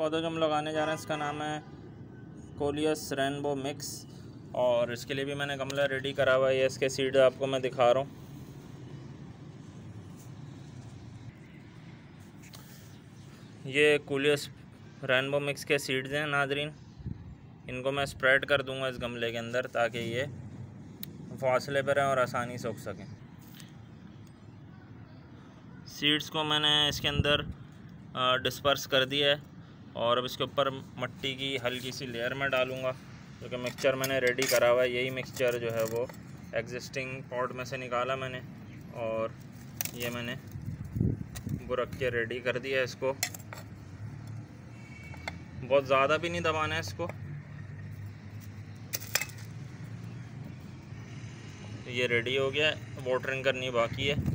पौधे जो हम लगाने जा रहे हैं इसका नाम है कोलियस रेनबो मिक्स, और इसके लिए भी मैंने गमला रेडी करा हुआ है। ये इसके सीड आपको मैं दिखा रहा हूँ। ये कोलियस रेनबो मिक्स के सीड्स हैं नाजरीन। इनको मैं स्प्रेड कर दूंगा इस गमले के अंदर ताकि ये फासले पर रहें और आसानी से उग सकें। सीड्स को मैंने इसके अंदर डिस्पर्स कर दिया है और अब इसके ऊपर मिट्टी की हल्की सी लेयर में डालूँगा, क्योंकि मिक्सचर मैंने रेडी करा हुआ है। यही मिक्सचर जो है वो एग्जिस्टिंग पॉट में से निकाला मैंने और ये मैंने वो रख के रेडी कर दिया। इसको बहुत ज़्यादा भी नहीं दबाना है इसको। ये रेडी हो गया है, वाटरिंग करनी बाकी है।